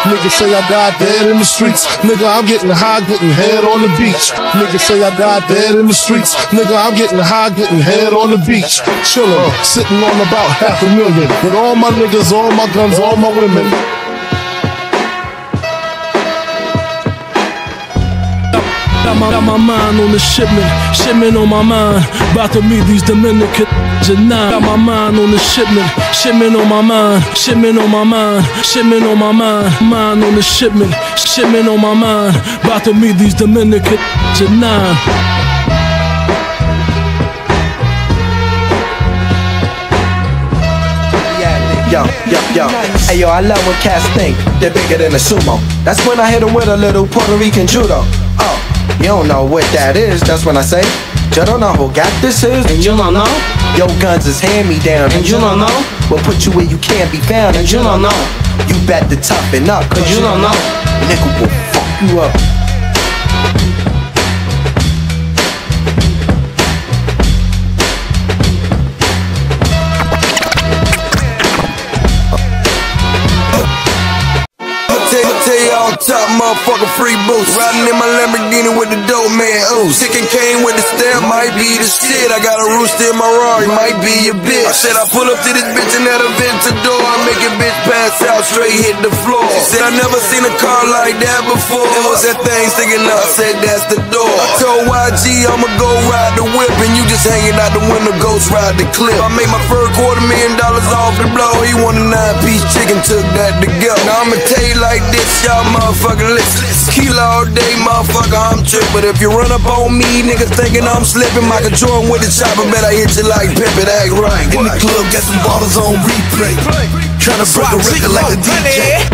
Niggas say I died dead in the streets. Nigga, I'm getting high, getting head on the beach. Niggas say I died dead in the streets. Nigga, I'm getting high, getting head on the beach. Chillin', sitting on about $500,000 with all my niggas, all my guns, all my women. Got my mind on the shipment on my mind. About to meet these Dominican at 9. Got my mind on the shipment on my mind. Shipment on my mind, shipment on my mind. Mind on the shipment on my mind. About to meet these Dominican at 9. Yo, hey yo, I love when cats think they're bigger than a sumo. That's when I hit them with a little Puerto Rican judo. Oh, you don't know what that is, that's when I say, you don't know who got this is, and you don't know. Yo, guns is hand-me-down, and you don't know. We'll put you where you can't be found, and you don't know. You bet to toughen up, cause you don't know. Nigga will fuck you up. Top motherfucker free boost. Riding in my Lamborghini with the dope man ooze. Chicken came with the stamp, might be the shit. I got a rooster in my Rari, might be your bitch. I said I pull up to this bitch and at a Ventador. I make a bitch pass out, straight hit the floor. She said I never seen a car like that before. It was that thing sticking up, said that's the door. I told YG I'ma go ride the whip, and you just hanging out the window, ghost ride the clip. I made my first $250,000 off the blow. He want a 9-piece chicken, took that to go. Now I'ma tell you like this, y'all motherfucker, listen. Kilo all day, motherfucker, I'm trippin'. But if you run up on me, niggas thinking I'm slipping, Michael Jordan with the chopper, bet I hit you like Pippin, act right. In the club, got some bottles on replay, tryna break a record like a DJ.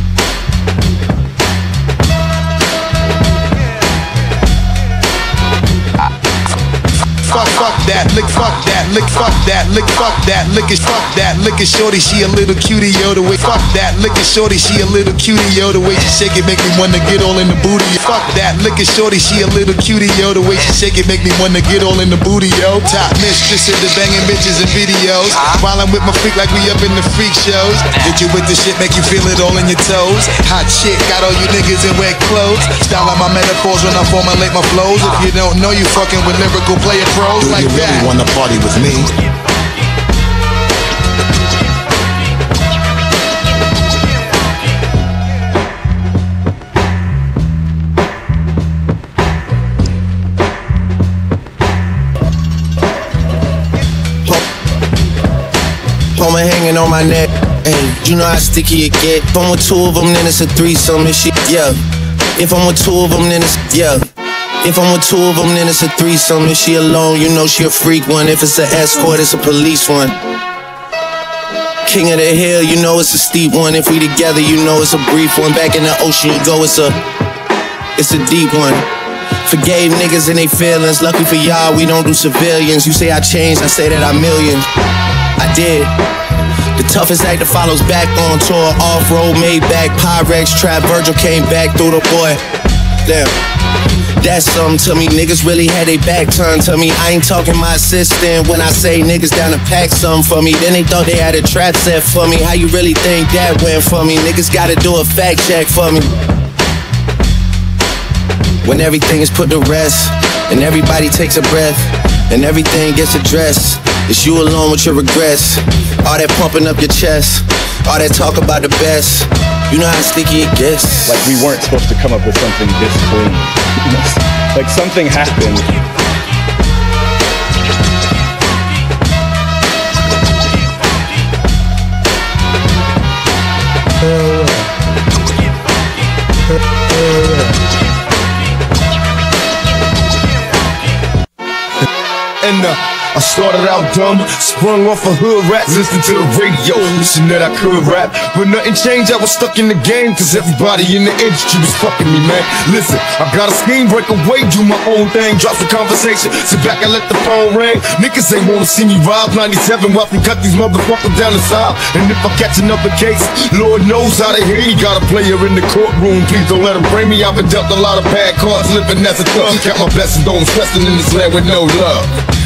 Fuck that, lick, fuck that, lick, fuck that, lick, fuck that, lick it, fuck that, lick it, shorty, she a little cutie, yo, the way, fuck that, lick it, shorty, she a little cutie, yo, the way she shake it, make me wanna get all in the booty, fuck that, lick it, shorty, she a little cutie, yo, the way she shake it, make me wanna get all in the booty, yo, top mistress in the banging bitches and videos, while I'm with my freak like we up in the freak shows, hit you with the shit, make you feel it all in your toes, hot shit, got all you niggas in wet clothes, style on my metaphors when I formulate my flows, if you don't know, you fucking with lyrical player pros like that. Do you really wanna party with me? Woman hanging on my neck, hey, you know how sticky it get. If I'm with two of them, then it's a threesome and shit, yeah. If I'm with two of them, then it's, yeah. If I'm with two of them, then it's a threesome. If she alone, you know she a freak one. If it's an escort, it's a police one. King of the hill, you know it's a steep one. If we together, you know it's a brief one. Back in the ocean you go, it's a deep one. Forgave niggas and they feelings. Lucky for y'all, we don't do civilians. You say I changed, I say that I million. I did. The toughest act that follows back on tour. Off-road, Maybach, Pyrex, Trap, Virgil came back through the boy. Damn. That's something to me, niggas really had they back turned to me. I ain't talking my assistant when I say niggas down to pack something for me. Then they thought they had a trap set for me. How you really think that went for me? Niggas gotta do a fact check for me. When everything is put to rest, and everybody takes a breath, and everything gets addressed, it's you alone with your regrets. All that pumping up your chest, all that talk about the best. You know how sticky it gets. Like we weren't supposed to come up with something this clean. Like something happened. And I started out dumb, sprung off a hood rat, listening to the radio, wishing that I could rap. But nothing changed, I was stuck in the game, cause everybody in the industry was fucking me, man. Listen, I got a scheme, break away, do my own thing, drop the conversation, sit back and let the phone ring. Niggas ain't wanna see me rob 97, watch me cut these motherfuckers down the side. And if I catch another case, Lord knows how to hear. He got a player in the courtroom, please don't let him bring me. I've been dealt a lot of bad cards, living as a thug. Count my blessings, don't stressing in this land with no love.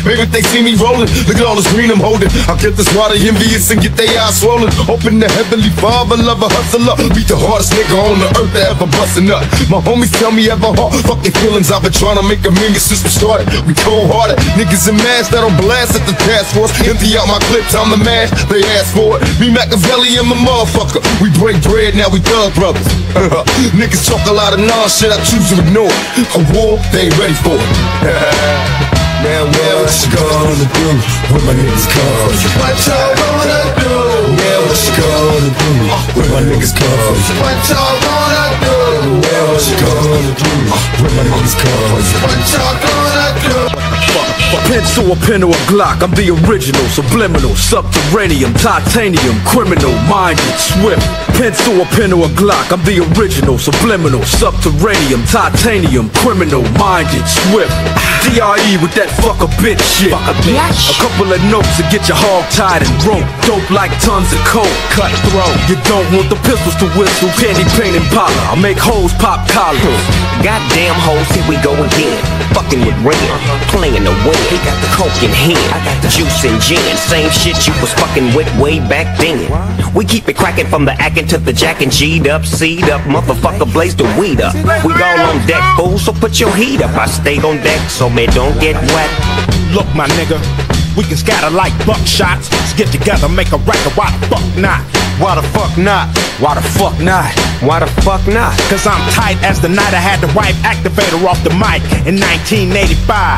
Maybe if they see me rolling, look at all this green I'm holding. I'll get this water envious and get their eyes swollen. Open the Heavenly Father, love a hustler. Beat the hardest nigga on the earth that ever bustin' up. My homies tell me ever hard, fuck their feelings. I've been trying to make a million since we started. We cold-hearted, niggas in masks that'll blast at the task force. Empty out my clips, I'm the mash, they ask for it. Me Machiavelli and my motherfucker. We break bread, now we thug brothers. Niggas talk a lot of non-shit, I choose to ignore it. A war, they ain't ready for it. Man, what you gonna do when my niggas come? What y'all gonna do? Yeah, what you gonna do when my niggas come? What y'all gonna do? Yeah, what you gonna do when my niggas come? What y'all gonna do? Pencil, a pen, or a Glock, I'm the original, subliminal, subterranean, titanium, criminal, minded, swift. Pencil, a pen, or a Glock, I'm the original, subliminal, subterranean, titanium, criminal, minded, swift. DRE with that fuck a bitch shit. A couple of notes to get your hog tied and rope. Dope like tons of coke, cutthroat. You don't want the pistols to whistle, candy paint and Impala. I make hoes pop collars. Goddamn hoes, here we go again. Fucking with Ren, playing the win. He got the coke in hand, I got the juice and gin. Same shit you was fucking with way back then. We keep it cracking from the acting to the jacking. G'd up, C'd up, motherfucker blaze the weed up. We all on deck, fool, so put your heat up. I stay on deck so me don't get wet. Look, my nigga, we can scatter like buckshots. Let's get together, make a record, why the fuck not? Why the fuck not? Why the fuck not? Why the fuck not? Cause I'm tight as the night I had the right activator off the mic in 1985.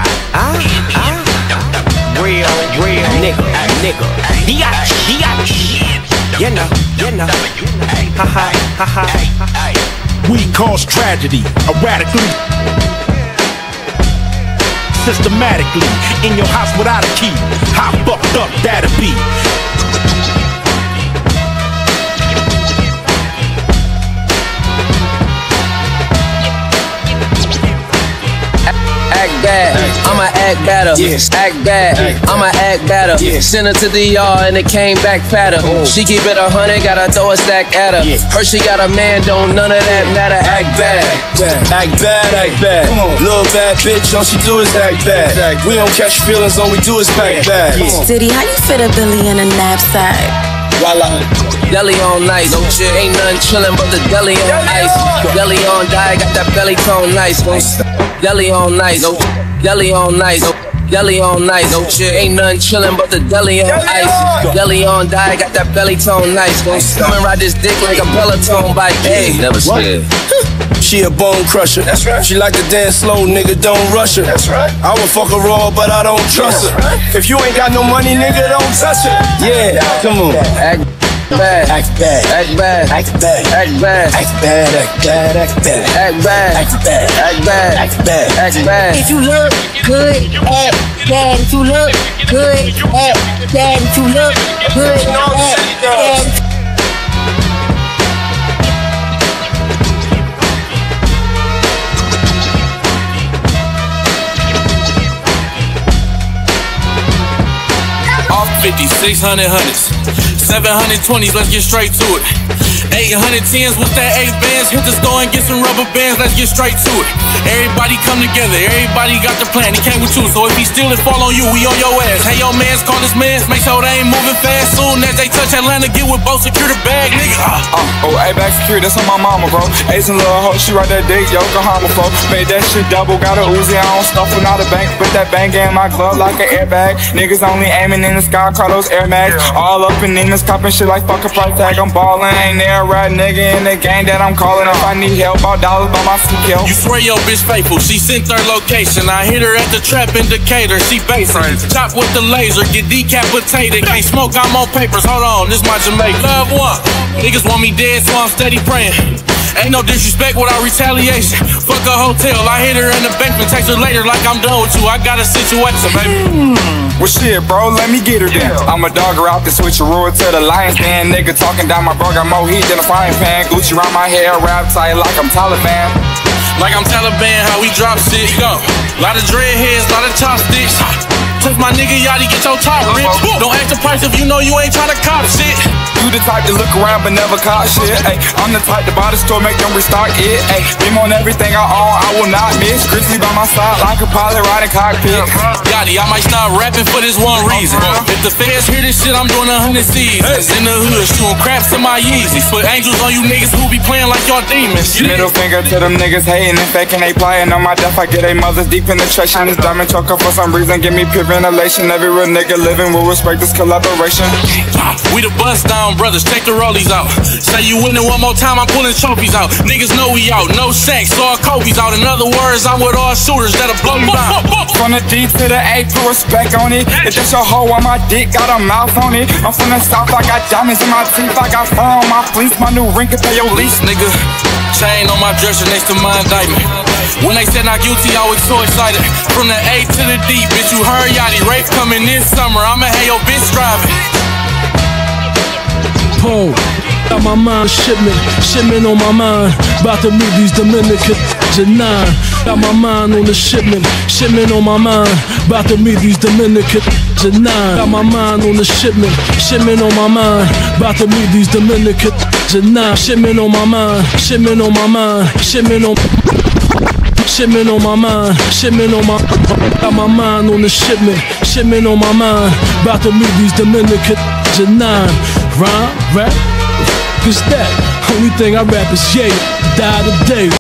Real nigga. You know. Ha. We cause tragedy, erratically, systematically, in your house without a key. How fucked up that'll be? Act bad, I'ma act better. Act bad, I'ma act better. Sent her to the yard and it came back fatter. She keep it 100, gotta throw a stack at her. Her she got a man, don't none of that matter. Act bad, act bad, act bad. Little bad bitch, all she do is act bad. We don't catch feelings, all we do is pack bad. Diddy, how you fit a Billy in a knapsack? Voila. Deli on nice, ain't nothing chillin' but the deli on ice. Deli on die, got that belly tone nice. Deli on nice, deli on nice, deli on nice. Ain't nothing chillin' but the deli on ice. Deli on die, got that belly tone nice. Come and ride this dick like a Peloton bike. Hey, never scared. She a bone crusher. That's right. She like to dance slow, nigga, don't rush her. That's right. I would fuck her raw, but I don't trust her. If you ain't got no money, nigga, don't touch her. Yeah, come on. Act bad, act bad, act bad, act bad, act bad, act bad, act bad, act bad, act bad, act bad, act bad, act bad, act bad. If you look good, act bad. If you look good, act bad. If you look good, act bad. Off 50, 600 hundreds, 720s, let's get straight to it. 810s with that 8 bands, hit the store and get some rubber bands, let's get straight to it. Everybody come together, everybody got the plan, he came with you, so if he steal it, fall on you, we on your ass. Hey, yo, mans, call this mans, make sure they ain't moving fast. Soon as they touch Atlanta, get with both, secure the bag, nigga. A-Bag security, that's on my mama, bro. Ace and little hoe, she right that dick, Yokohama, bro. Made that shit double, got a Uzi, I don't snuffle out a bank, put that bang in my glove like an airbag. Niggas only aiming in the sky, call those Air Max. All up in this copping shit like fuck a price tag, I'm ballin', ain't there a rat nigga in the game that I'm calling. If I need help, about dollars by my seat, yo. You swear your bitch faithful, she sent her location. I hit her at the trap indicator, she basic. Chop with the laser, get decapitated. Can't smoke, I'm on papers, hold on, this my Jamaica. Love one, niggas want me dead, so I'm steady praying. Ain't no disrespect without retaliation. Fuck a hotel, I hit her in the basement, text her later like I'm done with you. I got a situation, baby. Well shit, bro, let me get her then. I'm a dogger out the switcheroo to the lion's den. Nigga talking down my bro, got more heat than a frying pan. Gucci around my hair, rap tight like I'm Taliban. Like I'm Taliban, how we drop shit, go. Lot of dreadheads, lot of chopsticks. Touch my nigga Yachty, get your top rich. Don't ask the price if you know you ain't tryna cop shit. You the type to look around but never caught shit. Ay, I'm the type to buy the store, make them restock it. Ay, beam on everything I own, I will not miss. Grizzly by my side like a pilot riding cockpit. Gotti, I might stop rapping for this one reason. If the feds hear this shit, I'm doing 100 seasons. In the hood, shooting craps in my Yeezys. Put angels on you niggas who be playing like y'all demons. Middle finger to them niggas hating and faking, they playing on my death. I get a mother's deep penetration. This diamond choker for some reason give me pure ventilation. Every real nigga living will respect this collaboration. We the bust down brothers, take the rollies out. Say you winning one more time, I'm pulling trophies out. Niggas know we out, no sex, all Kobe's out. In other words, I'm with all shooters that'll blow you down. From the D to the A, put respect on it. If that's your hoe on my dick, got a mouth on it. I'm from the south, I got diamonds in my teeth, I got fur on my fleece. My new ring can pay your lease, nigga. Chain on my dresser next to my indictment. When they said not guilty, I was so excited. From the A to the D, bitch, you heard Yachty. Rafe coming this summer, I'ma have your bitch driving. Pole, got my mind shipment on my mind. About to meet these Dominicans at 9. Got my mind on the shipment on my mind. About to meet these Dominicans at 9. Got my mind on the shipment on my mind. About to meet these Dominicans at 9. Shipment on my mind, shipment on my mind, shipment on my mind, shipment on my. Got my mind on the shipment on my mind. About to meet these Dominicans at 9. Rhyme, rap, cause that only thing I rap is yeah, die today.